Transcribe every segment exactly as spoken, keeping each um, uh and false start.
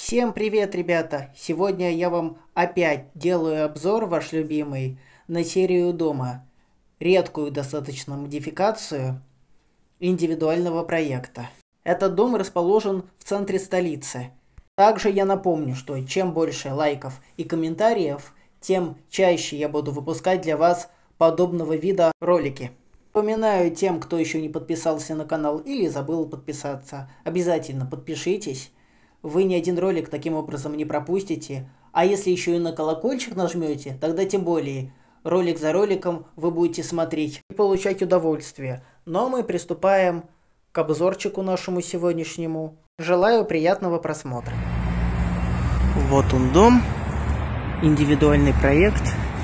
Всем привет, ребята! Сегодня я вам опять делаю обзор, ваш любимый, на серию дома. Редкую достаточно модификацию индивидуального проекта. Этот дом расположен в центре столицы. Также я напомню, что чем больше лайков и комментариев, тем чаще я буду выпускать для вас подобного вида ролики. Напоминаю тем, кто еще не подписался на канал или забыл подписаться, обязательно подпишитесь. Вы ни один ролик таким образом не пропустите. А если еще и на колокольчик нажмете, тогда тем более ролик за роликом вы будете смотреть и получать удовольствие. Но мы приступаем к обзорчику нашему сегодняшнему. Желаю приятного просмотра. Вот он дом. Индивидуальный проект.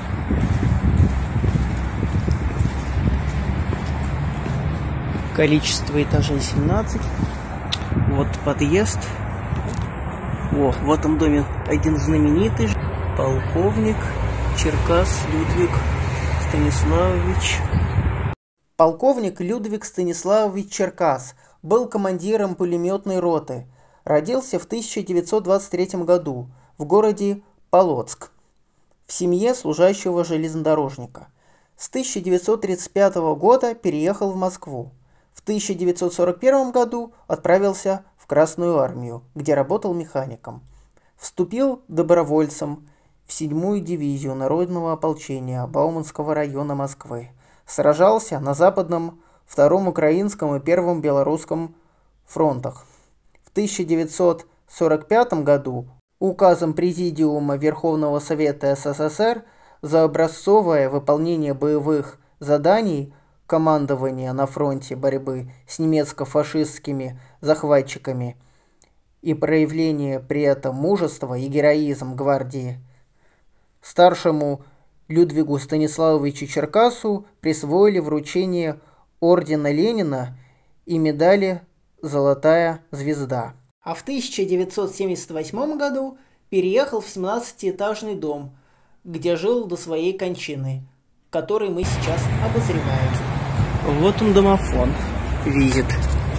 Количество этажей семнадцать. Вот подъезд. О, в этом доме один знаменитый полковник Черкас Людвиг Станиславович. Полковник Людвиг Станиславович Черкас был командиром пулеметной роты. Родился в тысяча девятьсот двадцать третьем году в городе Полоцк в семье служащего железнодорожника. С тысяча девятьсот тридцать пятого года переехал в Москву. В тысяча девятьсот сорок первом году отправился в Красную армию, где работал механиком. Вступил добровольцем в седьмую дивизию народного ополчения Бауманского района Москвы. Сражался на Западном, Втором Украинском и Первом Белорусском фронтах. В тысяча девятьсот сорок пятом году указом Президиума Верховного Совета СССР за образцовое выполнение боевых заданий командования на фронте борьбы с немецко-фашистскими захватчиками и проявление при этом мужества и героизм гвардии, старшему Людвигу Станиславовичу Черкасу присвоили вручение ордена Ленина и медали «Золотая звезда». А в тысяча девятьсот семьдесят восьмом году переехал в семнадцатиэтажный дом, где жил до своей кончины, который мы сейчас обозреваем. Вот он, домофон, видит.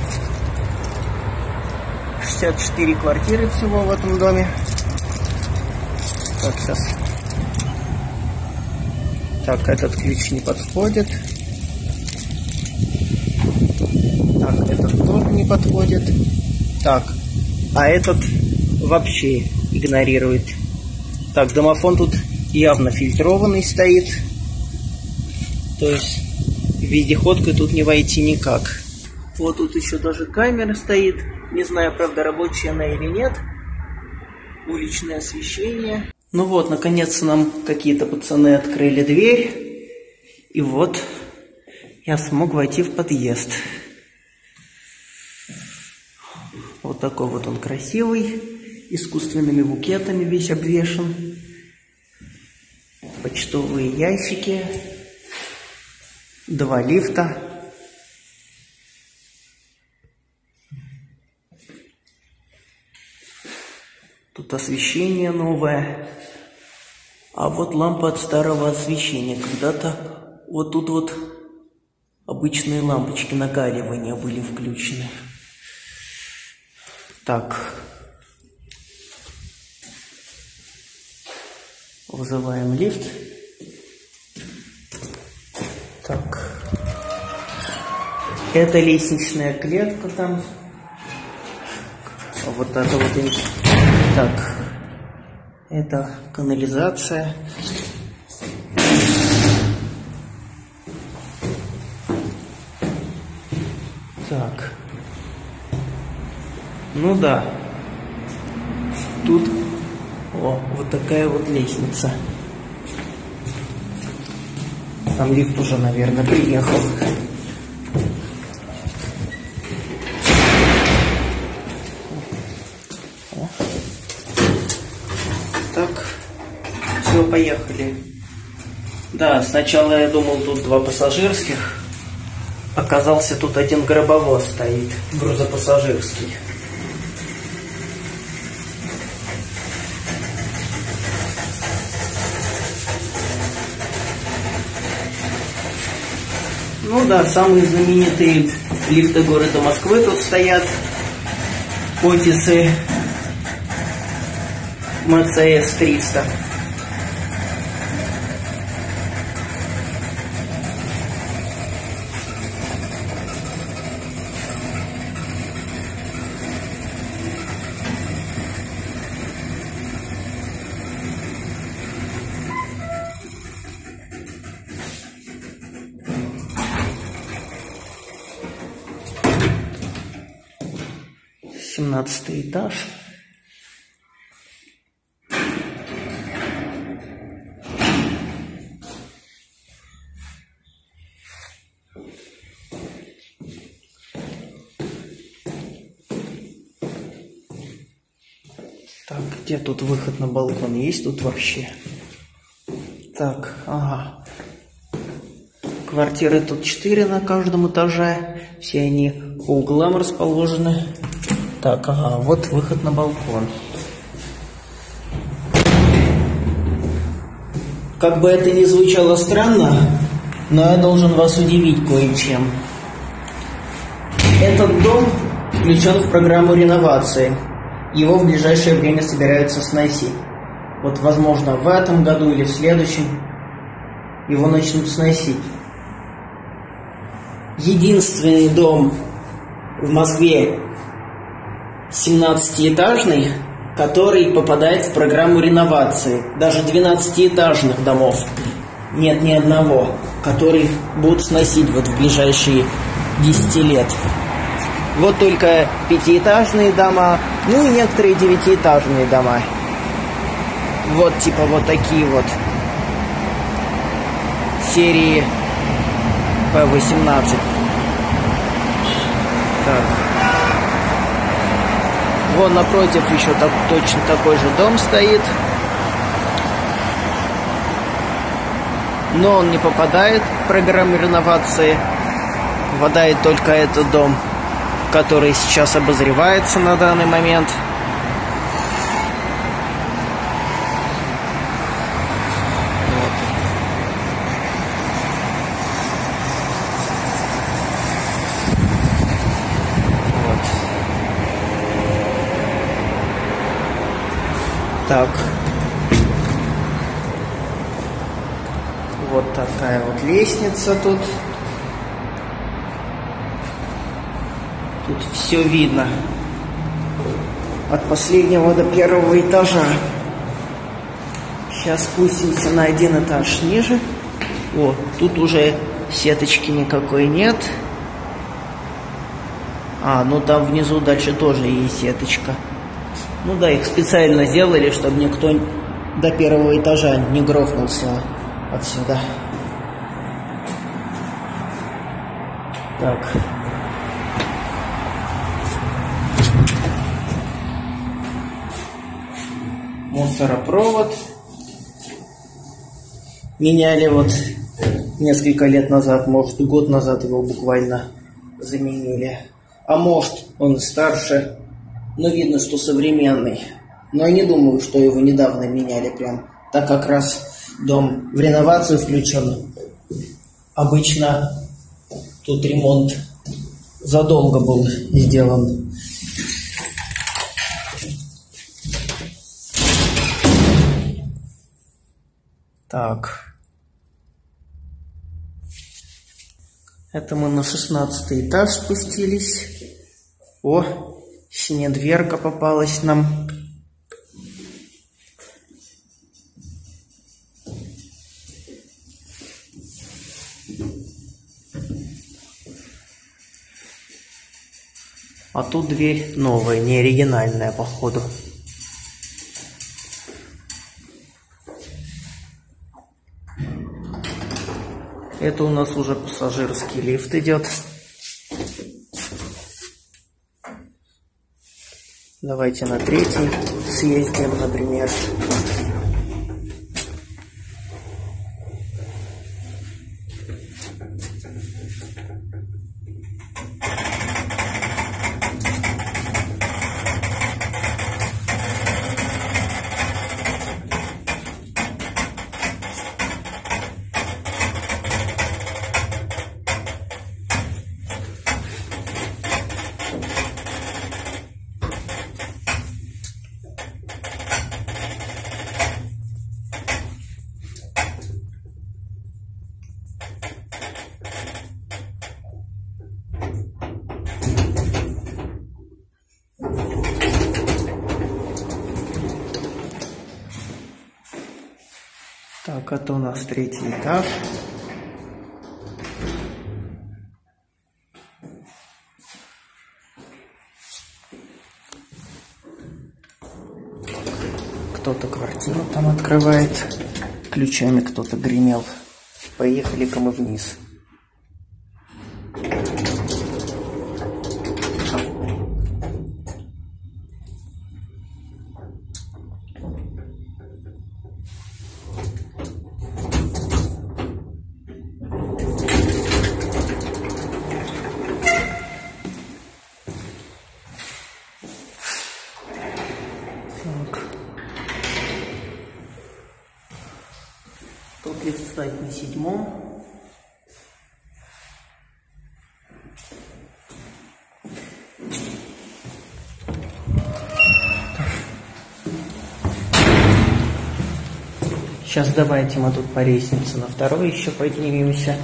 шестьдесят четыре квартиры всего в этом доме. Так, сейчас. Так, этот ключ не подходит. Так, этот тоже не подходит. Так, а этот вообще игнорирует. Так, домофон тут явно фильтрованный стоит. То есть вездеходкой тут не войти никак. Вот тут еще даже камера стоит. Не знаю, правда, рабочая она или нет. Уличное освещение. Ну вот, наконец нам какие-то пацаны открыли дверь. И вот я смог войти в подъезд. Вот такой вот он красивый. Искусственными букетами весь обвешан. Почтовые ящики. Два лифта. Тут освещение новое. А вот лампа от старого освещения. Когда-то вот тут вот обычные лампочки накаливания были включены. Так. Вызываем лифт. Так. Это лестничная клетка там. А вот это вот. Так. Это канализация. Так. Ну да. Тут о, вот такая вот лестница. Там лифт уже, наверное, приехал. О. Так, все, поехали. Да, сначала я думал, тут два пассажирских. Оказался, тут один гробовоз стоит, грузопассажирский. Ну да, самые знаменитые лифты города Москвы тут стоят. Офисы эм цэ эс триста. семнадцатый этаж. Так, где тут выход на балкон? Есть тут вообще? Так, ага. Квартиры тут четыре на каждом этаже. Все они по углам расположены. Так, ага, вот выход на балкон. Как бы это ни звучало странно, но я должен вас удивить кое-чем. Этот дом включен в программу реновации. Его в ближайшее время собираются сносить. Вот, возможно, в этом году или в следующем его начнут сносить. Единственный дом в Москве семнадцатиэтажный, который попадает в программу реновации. Даже двенадцатиэтажных домов нет ни одного, который будут сносить вот в ближайшие десять лет. Вот только пятиэтажные дома, ну и некоторые девятиэтажные дома. Вот типа вот такие вот серии П восемнадцать. Так. Вон напротив еще так, точно такой же дом стоит. Но он не попадает в программу реновации. Попадает только этот дом, который сейчас обозревается на данный момент. Вот. Вот. Так. Вот такая вот лестница тут. Тут все видно. От последнего до первого этажа. Сейчас спустимся на один этаж ниже. О, тут уже сеточки никакой нет. А, ну там внизу дальше тоже есть сеточка. Ну да, их специально сделали, чтобы никто до первого этажа не грохнулся отсюда. Так. Мусоропровод. Меняли вот несколько лет назад, может год назад его буквально заменили. А может он и старше, но видно, что современный. Но я не думаю, что его недавно меняли прям, так как раз дом в реновацию включен. Обычно тут ремонт задолго был сделан. Так. Это мы на шестнадцатый этаж спустились. О, синяя дверка попалась нам. А тут дверь новая, не оригинальная, походу. Это у нас уже пассажирский лифт идет. Давайте на третий съездим, например. Так, это у нас третий этаж. Кто-то квартиру там открывает. Ключами кто-то гремел. Поехали-ка мы вниз. Так. Тут лифт стоит на седьмом. Сейчас давайте мы тут по лестнице на второй еще поднимемся.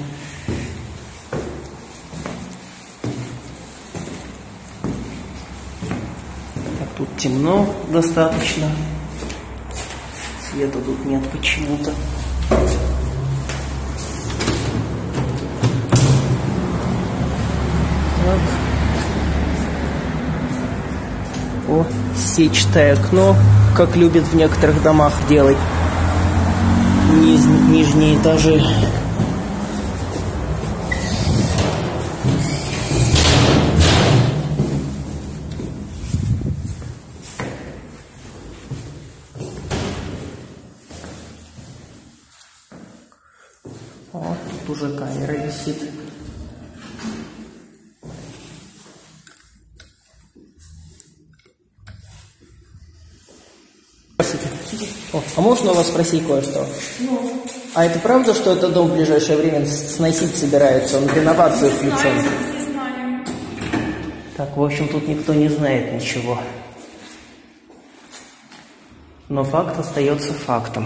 Так, тут темно достаточно. Света тут нет почему-то. Так. О, сетчатое окно, как любят в некоторых домах делать. Низ, нижние этажи. О, тут уже камера висит. О, а можно у вас спросить кое-что? Ну. А это правда, что этот дом в ближайшее время сносить собирается? Он в реновацию включен? Не знаю. Так, в общем, тут никто не знает ничего. Но факт остается фактом.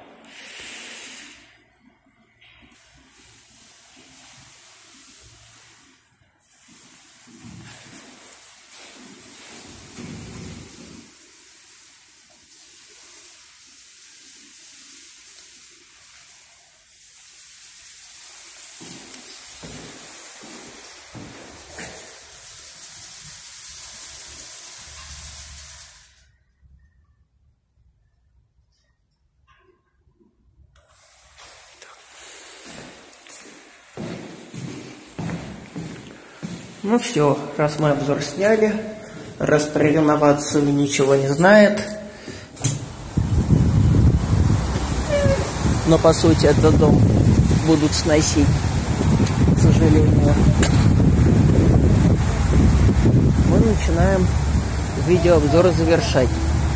Ну все, раз мы обзор сняли, раз про реновацию ничего не знает, но по сути этот дом будут сносить, к сожалению, мы начинаем видеообзор завершать.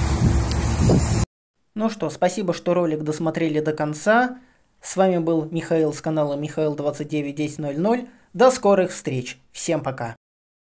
Ну что, спасибо, что ролик досмотрели до конца. С вами был Михаил с канала Михаил двадцать девять десять ноль ноль. До скорых встреч. Всем пока.